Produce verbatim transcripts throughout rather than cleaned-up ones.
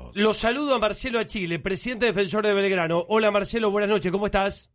Carlos. Lo saludo a Marcelo Achille, presidente defensor de Belgrano. Hola Marcelo, buenas noches, ¿cómo estás?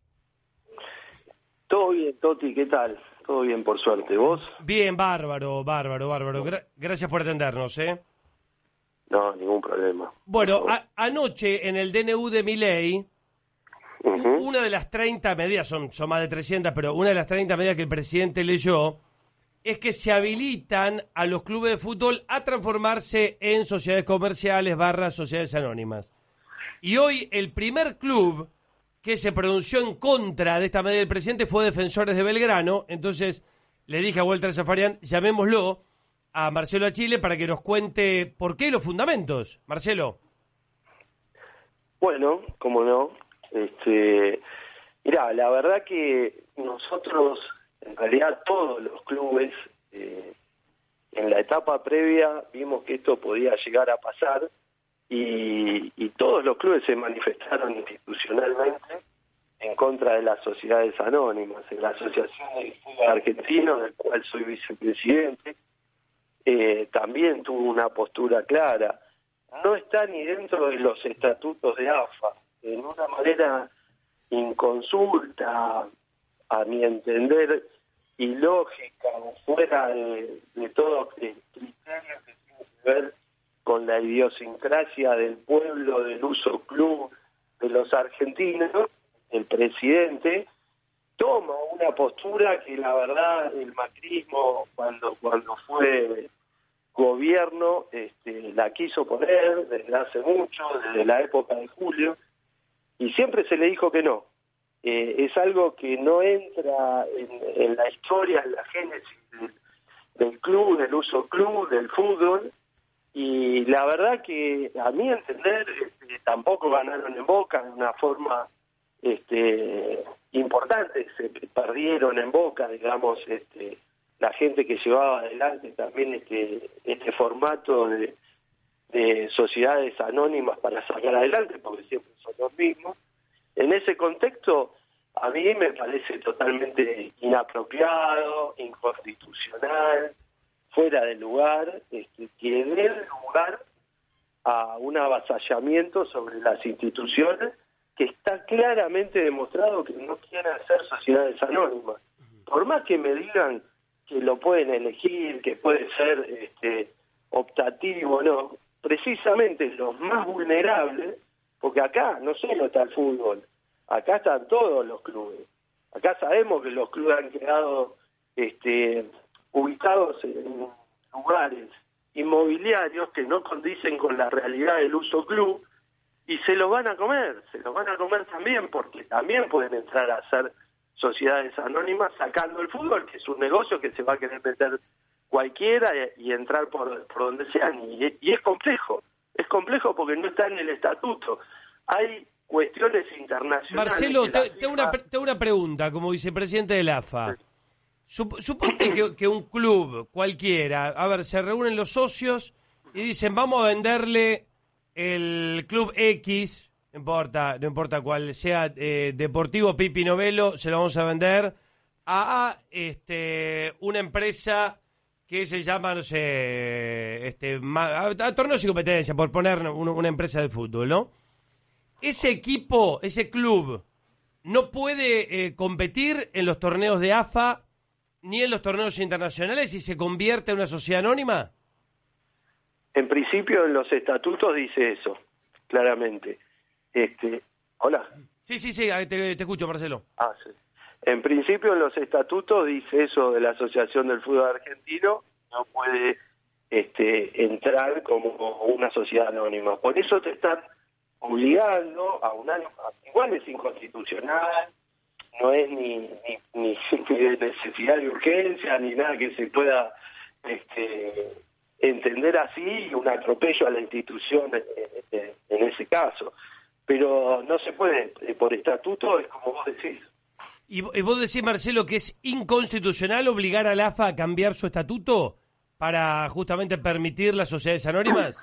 Todo bien, Toti, ¿qué tal? Todo bien, por suerte. ¿Vos? Bien, bárbaro, bárbaro, bárbaro. Gra- gracias por atendernos, ¿eh? No, ningún problema. Bueno, a- anoche en el D N U de Milei, Uh-huh. u- una de las treinta medidas, son, son más de trescientas, pero una de las treinta medidas que el presidente leyó es que se habilitan a los clubes de fútbol a transformarse en sociedades comerciales barra sociedades anónimas. Y hoy el primer club que se pronunció en contra de esta medida del presidente fue Defensores de Belgrano. Entonces le dije a Walter Zafarian, llamémoslo a Marcelo Achille para que nos cuente por qué los fundamentos. Marcelo. Bueno, cómo no. Este, mirá, la verdad que nosotros, en realidad todos los clubes, eh, en la etapa previa vimos que esto podía llegar a pasar y, y todos los clubes se manifestaron institucionalmente en contra de las sociedades anónimas. En la Asociación del Fútbol Argentino, del cual soy vicepresidente, eh, también tuvo una postura clara. No está ni dentro de los estatutos de A F A, en una manera inconsulta, a mi entender, ilógica, o fuera de, de todo criterio que tiene que ver con la idiosincrasia del pueblo, del uso club de los argentinos. El presidente toma una postura que la verdad el macrismo cuando cuando fue gobierno este, la quiso poner desde hace mucho, desde la época de Julio, y siempre se le dijo que no. Eh, es algo que no entra en, en la historia, en la génesis del, del club, del uso club, del fútbol, y la verdad que a mi entender este, tampoco ganaron en Boca de una forma este, importante, se perdieron en Boca, digamos, este, la gente que llevaba adelante también este, este formato de, de sociedades anónimas para sacar adelante, porque siempre son los mismos. En ese contexto, a mí me parece totalmente inapropiado, inconstitucional, fuera de lugar, este, que dé lugar a un avasallamiento sobre las instituciones que está claramente demostrado que no quieren ser sociedades anónimas. Por más que me digan que lo pueden elegir, que puede ser este, optativo, no, precisamente los más vulnerables, porque acá no solo está el fútbol, acá están todos los clubes. Acá sabemos que los clubes han quedado este, ubicados en lugares inmobiliarios que no condicen con la realidad del uso club y se los van a comer, se los van a comer también porque también pueden entrar a ser sociedades anónimas sacando el fútbol, que es un negocio que se va a querer meter cualquiera y, y entrar por, por donde sean. Y, y es complejo, es complejo porque no está en el estatuto. Hay cuestiones internacionales. Marcelo, te, FIFA... te, una, te una pregunta como vicepresidente del A F A. Sup, suponte que, que un club cualquiera, a ver, se reúnen los socios y dicen, vamos a venderle el club X, no importa, no importa cuál sea, eh, Deportivo Pipi Novello, se lo vamos a vender a este una empresa que se llama, no sé, este a, a torneos y competencia, por poner una, una empresa de fútbol, ¿no? Ese equipo, ese club, no puede eh, competir en los torneos de A F A ni en los torneos internacionales y se convierte en una sociedad anónima. En principio, en los estatutos dice eso, claramente. Este, hola. Sí, sí, sí, te, te escucho, Marcelo. Ah, sí. En principio, en los estatutos dice eso de la Asociación del Fútbol Argentino, no puede este, entrar como una sociedad anónima. Por eso te están obligando a un año, igual es inconstitucional, no es ni, ni, ni, ni de necesidad de urgencia, ni nada que se pueda este, entender así, un atropello a la institución en, en ese caso. Pero no se puede, por estatuto es como vos decís. ¿Y vos decís, Marcelo, que es inconstitucional obligar a la A F A a cambiar su estatuto para justamente permitir las sociedades anónimas?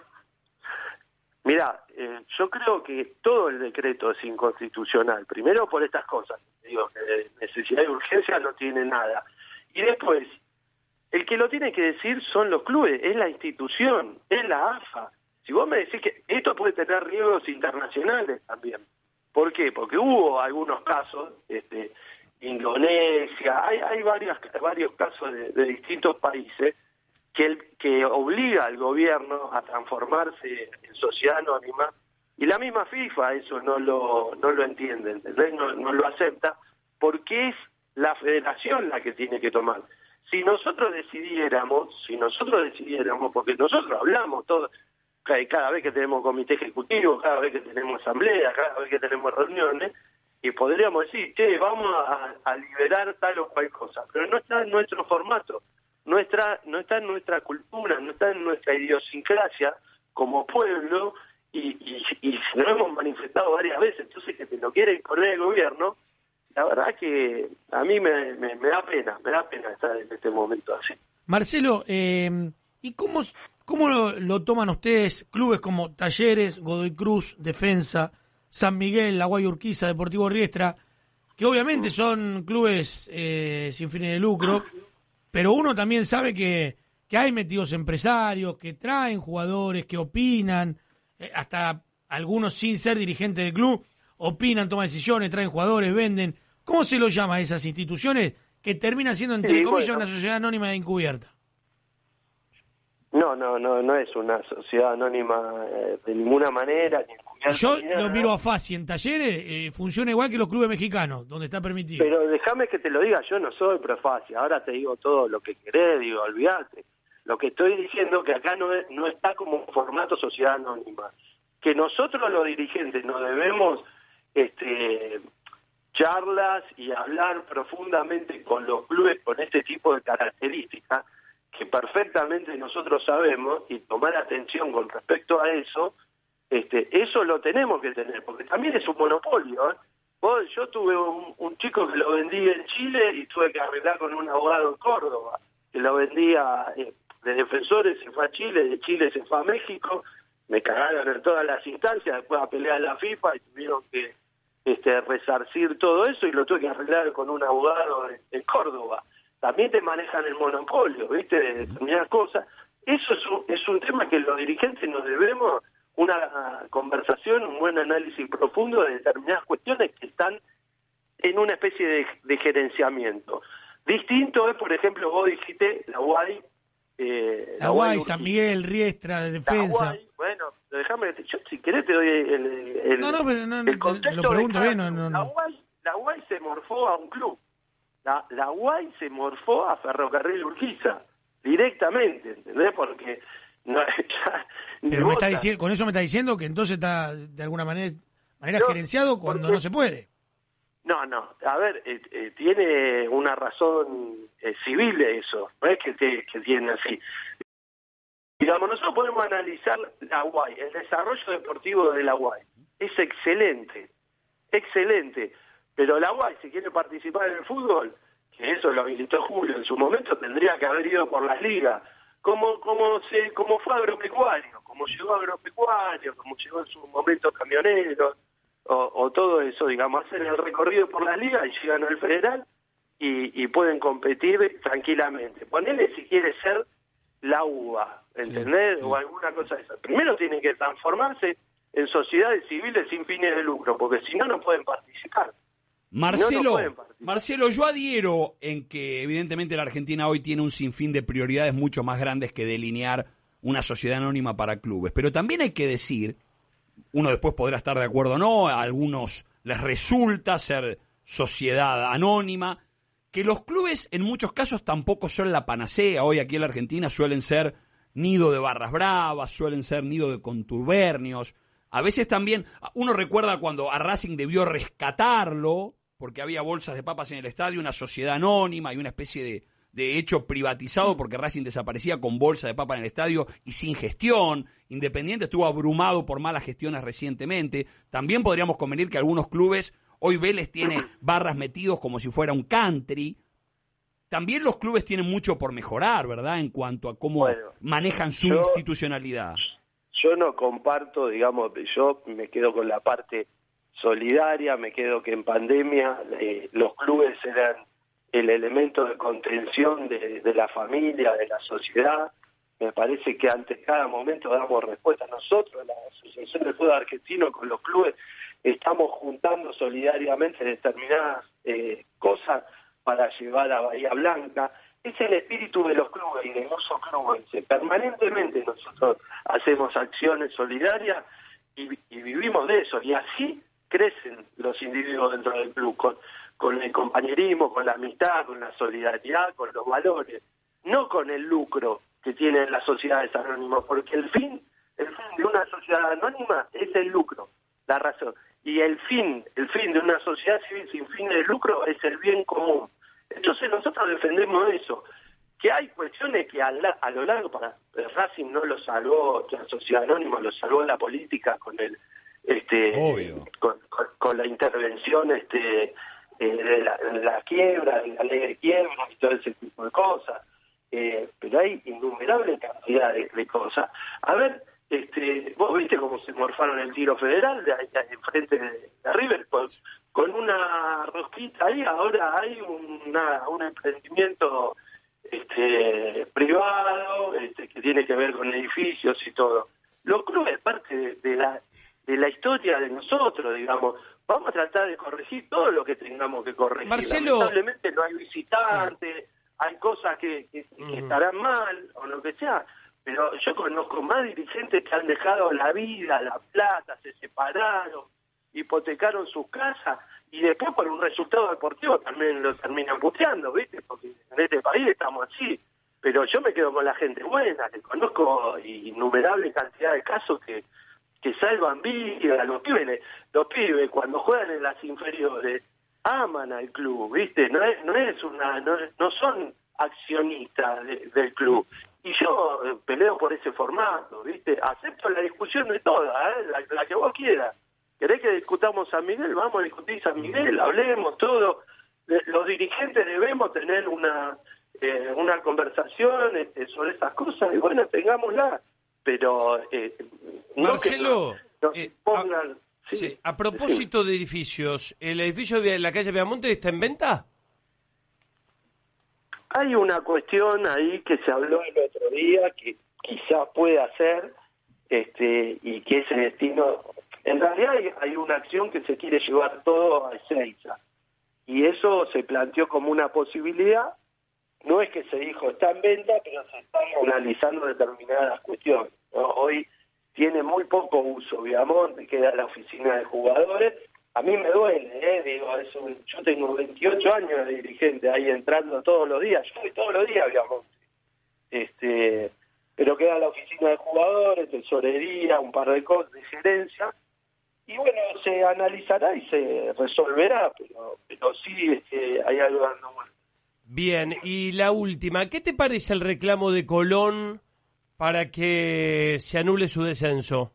Mirá, eh, yo creo que todo el decreto es inconstitucional. Primero por estas cosas. Digo, que necesidad de urgencia no tiene nada. Y después, el que lo tiene que decir son los clubes, es la institución, es la A F A. Si vos me decís que esto puede tener riesgos internacionales también. ¿Por qué? Porque hubo algunos casos, este, Indonesia, hay, hay varios, varios casos de, de distintos países que, el, que obliga al gobierno a transformarse en sociedad anónima, y la misma FIFA eso no lo, no lo entiende, ¿entendés? No, no lo acepta, porque es la federación la que tiene que tomar. Si nosotros decidiéramos, si nosotros decidiéramos, porque nosotros hablamos todo, cada vez que tenemos comité ejecutivo, cada vez que tenemos asamblea, cada vez que tenemos reuniones, y podríamos decir, che, vamos a, a liberar tal o cual cosa, pero no está en nuestro formato, nuestra, no está en nuestra cultura, no está en nuestra idiosincrasia como pueblo, y, y, y lo hemos manifestado varias veces. Entonces, que te lo quiere imponer el gobierno, la verdad que a mí me, me, me da pena, me da pena estar en este momento así. Marcelo, eh, ¿y cómo, cómo lo, lo toman ustedes clubes como Talleres, Godoy Cruz, Defensa, San Miguel, La Guay Urquiza, Deportivo Riestra, que obviamente son clubes eh, sin fines de lucro, pero uno también sabe que, que hay metidos empresarios, que traen jugadores, que opinan, eh, hasta algunos sin ser dirigentes del club, opinan, toman decisiones, traen jugadores, venden? ¿Cómo se lo llama a esas instituciones que terminan siendo, entre Sí, comillas, bueno. una sociedad anónima de encubierta? No, no, no, no es una sociedad anónima eh, de ninguna manera. Ni Yo ni nada. lo miro a Fasi en Talleres, eh, funciona igual que los clubes mexicanos, donde está permitido. Pero déjame que te lo diga, yo no soy profacia, ahora te digo todo lo que querés, digo, olvídate. Lo que estoy diciendo que acá no, es, no está como formato sociedad anónima. Que nosotros los dirigentes nos debemos este, charlas y hablar profundamente con los clubes con este tipo de características, que perfectamente nosotros sabemos, y tomar atención con respecto a eso, este, eso lo tenemos que tener, porque también es un monopolio, ¿eh? Vos, yo tuve un, un chico que lo vendí en Chile y tuve que arreglar con un abogado en Córdoba, que lo vendía eh, de Defensores, se fue a Chile, de Chile se fue a México, me cagaron en todas las instancias, después a pelear a la FIFA y tuvieron que este, resarcir todo eso y lo tuve que arreglar con un abogado en, en Córdoba. También te manejan el monopolio, ¿viste?, de determinadas cosas. Eso es un, es un tema que los dirigentes nos debemos una conversación, un buen análisis profundo de determinadas cuestiones que están en una especie de, de gerenciamiento. Distinto es, por ejemplo, vos dijiste la U A I. Eh, la U A I, San Miguel, Riestra, de Defensa. La U A I, bueno, déjame, yo si querés te doy el, el, no, no, pero no, el contexto. Te lo pregunto bien. No, La no, no. U A I, la U A I se morfó a un club. La, la U A I se morfó a Ferrocarril Urquiza, directamente, ¿entendés? Porque no, ya, pero me está diciendo, con eso me está diciendo que entonces está de alguna manera, manera no, gerenciado cuando porque, no se puede. No, no, a ver, eh, eh, tiene una razón eh, civil eso, no es que, que, que tiene así. Digamos, nosotros podemos analizar la U A I, el desarrollo deportivo de la U A I. Es excelente, excelente. Pero la U A I, si quiere participar en el fútbol, que eso lo habilitó Julio en su momento, tendría que haber ido por las ligas. Como como se como fue agropecuario, como llegó agropecuario, como llegó en su momento camioneros, o, o todo eso, digamos, hacen el recorrido por las ligas y llegan al federal y, y pueden competir tranquilamente. Ponele si quiere ser la U A, ¿entendés? Sí, sí. O alguna cosa de esa. Primero tienen que transformarse en sociedades civiles sin fines de lucro, porque si no, no pueden participar. Marcelo, no, no Marcelo, yo adhiero en que evidentemente la Argentina hoy tiene un sinfín de prioridades mucho más grandes que delinear una sociedad anónima para clubes, pero también hay que decir, uno después podrá estar de acuerdo o no, a algunos les resulta ser sociedad anónima, que los clubes en muchos casos tampoco son la panacea. Hoy aquí en la Argentina suelen ser nido de barras bravas, suelen ser nido de contubernios. A veces también, uno recuerda cuando a Racing debió rescatarlo, porque había bolsas de papas en el estadio, una sociedad anónima y una especie de, de hecho privatizado, porque Racing desaparecía con bolsa de papa en el estadio y sin gestión. Independiente estuvo abrumado por malas gestiones recientemente. También podríamos convenir que algunos clubes, hoy Vélez tiene barras metidos como si fuera un country. También los clubes tienen mucho por mejorar, ¿verdad?, en cuanto a cómo bueno, manejan su yo... institucionalidad. Yo no comparto, digamos, yo me quedo con la parte solidaria, me quedo que en pandemia eh, los clubes eran el elemento de contención de, de la familia, de la sociedad, Me parece que ante cada momento damos respuesta. Nosotros, la Asociación de Fútbol Argentino, con los clubes, estamos juntando solidariamente determinadas eh, cosas para llevar a Bahía Blanca. Es el espíritu de los clubes y de Uso Clubes. Permanentemente nosotros hacemos acciones solidarias y, y vivimos de eso. Y así crecen los individuos dentro del club, con, con el compañerismo, con la amistad, con la solidaridad, con los valores, no con el lucro que tienen las sociedades anónimas, porque el fin, el fin de una sociedad anónima es el lucro, la razón. Y el fin, el fin de una sociedad civil sin fin de lucro es el bien común. Entonces nosotros defendemos eso, que hay cuestiones que a, la, a lo largo, para el Racing no lo salvó, la sociedad anónima lo salvó la política con el este Obvio. Con, con, con la intervención este eh, de la, la quiebra, de la ley de quiebra y todo ese tipo de cosas, eh, pero hay innumerable cantidad de, de cosas. A ver, este vos viste cómo se morfaron el tiro federal de ahí enfrente de, de River, con, con una rosquita ahí, ahora hay una, un emprendimiento este privado este que tiene que ver con edificios y todo. Los clubes, parte de, de la de la historia de nosotros, digamos, vamos a tratar de corregir todo lo que tengamos que corregir. Marcelo, lamentablemente no hay visitantes, sí. Hay cosas que, que, que uh-huh. estarán mal o lo que sea, pero yo conozco más dirigentes que han dejado la vida, la plata, se separaron, hipotecaron sus casas y después por un resultado deportivo también lo terminan puteando, ¿viste? Porque en este país estamos así. Pero yo me quedo con la gente buena, que conozco innumerable cantidad de casos que que salvan vidas. Los pibes, los pibes cuando juegan en las inferiores aman al club, ¿viste? No es, no es una, no, no son accionistas de, del club. Y yo eh, peleo por ese formato, ¿viste? Acepto la discusión de todas, ¿eh? la, la que vos quieras. ¿Querés que discutamos San Miguel? Vamos a discutir San Miguel, hablemos todo. Los dirigentes debemos tener una eh, una conversación este, sobre esas cosas y bueno, tengámosla. Pero eh, no Marcelo, que no, no eh, pongan, a, sí, sí, a propósito sí. de edificios, ¿el edificio de la calle Viamonte está en venta? Hay una cuestión ahí que se habló el otro día que quizás pueda ser este y que ese destino, en realidad hay, hay una acción que se quiere llevar todo a Ezeiza y eso se planteó como una posibilidad. No es que se dijo está en venta, pero se están analizando determinadas cuestiones, ¿no? Hoy tiene muy poco uso Viamonte, queda la oficina de jugadores. A mí me duele, ¿eh? Digo, es un, yo tengo veintiocho años de dirigente ahí entrando todos los días, yo voy todos los días a Viamonte. Este, pero queda la oficina de jugadores, tesorería, un par de cosas, de gerencia. Y bueno, se analizará y se resolverá, pero, pero sí este, hay algo dando vuelta. Bien, y la última, ¿qué te parece el reclamo de Colón para que se anule su descenso?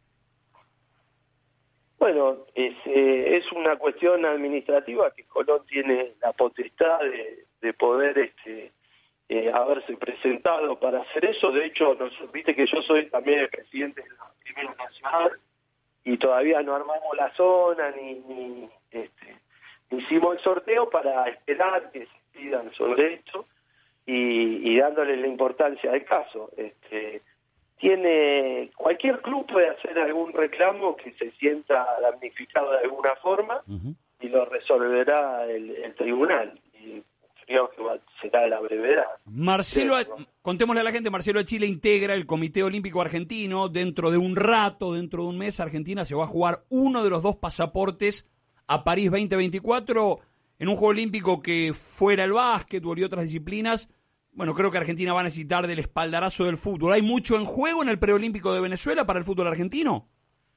Bueno, es, eh, es una cuestión administrativa que Colón tiene la potestad de, de poder este, eh, haberse presentado para hacer eso. De hecho, nos, viste que yo soy también el presidente de la Primera Nacional y todavía no armamos la zona ni, ni este, hicimos el sorteo para esperar que se pidan sobre esto y, y dándole la importancia del caso. Este, tiene cualquier club puede hacer algún reclamo que se sienta damnificado de alguna forma uh-huh. y lo resolverá el, el tribunal y creo que va, será la brevedad. Marcelo, sí, ¿no? Contémosle a la gente, Marcelo de Chile integra el Comité Olímpico Argentino. Dentro de un rato, dentro de un mes, Argentina se va a jugar uno de los dos pasaportes a París veinte veinticuatro en un Juego Olímpico que fuera el básquetbol y otras disciplinas. Bueno, creo que Argentina va a necesitar del espaldarazo del fútbol. ¿Hay mucho en juego en el preolímpico de Venezuela para el fútbol argentino?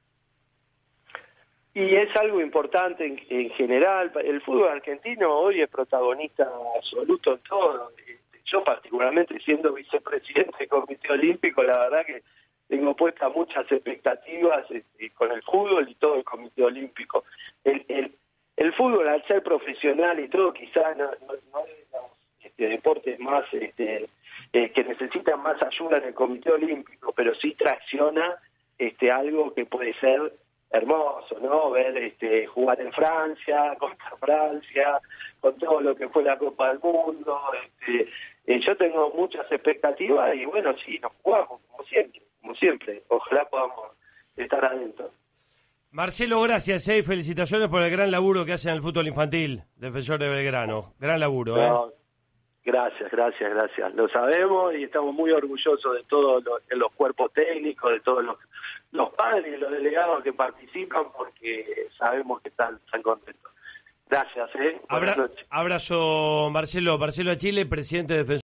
Y es algo importante en, en general. El fútbol argentino hoy es protagonista absoluto en todo. Yo particularmente siendo vicepresidente del Comité Olímpico, la verdad que tengo puestas muchas expectativas este, con el fútbol y todo el Comité Olímpico. El, el, el fútbol, al ser profesional y todo, quizás no, no, no es de los este, deportes más este, eh, que necesitan más ayuda en el Comité Olímpico, pero sí tracciona este, algo que puede ser hermoso, ¿no? Ver este, jugar en Francia, contra Francia, con todo lo que fue la Copa del Mundo. Este, eh, yo tengo muchas expectativas y bueno, sí, nos jugamos como siempre, como siempre. Ojalá podamos estar adentro. Marcelo, gracias, eh, y felicitaciones por el gran laburo que hacen en el fútbol infantil, Defensor de Belgrano. Gran laburo, ¿eh? No, gracias, gracias, gracias. Lo sabemos y estamos muy orgullosos de todos los, de los cuerpos técnicos, de todos los, los padres y los delegados que participan, porque sabemos que están, están contentos. Gracias, ¿eh? Buenas Abra, noches. abrazo, Marcelo. Marcelo Achille, presidente de Defensor.